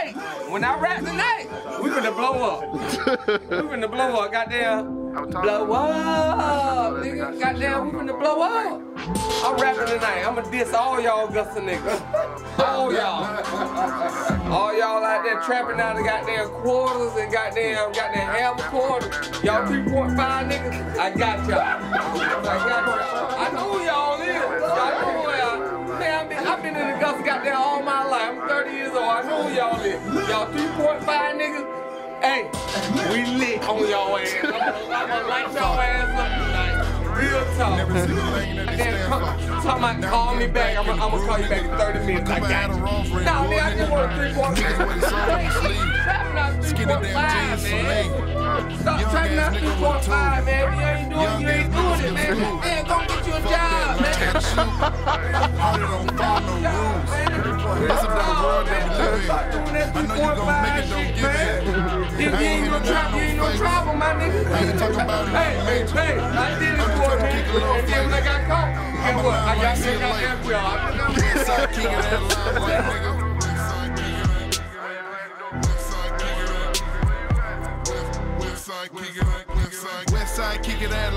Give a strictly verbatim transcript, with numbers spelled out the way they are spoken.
Hey, when I rap tonight, we finna blow up. We finna blow up, goddamn. Blow up, nigga. Goddamn, we finna blow up. I'm rapping tonight. I'ma diss all y'all Augusta niggas. All y'all. All y'all out there trapping out the goddamn quarters and goddamn goddamn half a quarter. Y'all three point five niggas. I got y'all. I got y'all. I know who y'all is. Y'all know who y'all. Man, I've been, I've been in Augusta goddamn all my life. I'm thirty years old. I know who y'all is. Y'all three point five niggas. Hey, we lit on y'all ass. I'm gonna light y'all ass up tonight. Real talk. Then talking about call me back. I'm gonna call you back in thirty minutes. I got you. No, nigga, I just want a three point five. Three point five, man. Stop trapping out three point five, man. You ain't doing, you ain't doing it, man. Man, go get you a job, man. It's a better world that we live in. I know you gon' make it, don't give it. You ain't no trouble, you ain't no trouble, my nigga. I ain't talking about it. Hey, hey, hey, I did it for it, man. And then when I got caught, guess what? I got me out there for y'all. Westside king of that limelight, nigga. Westside king of that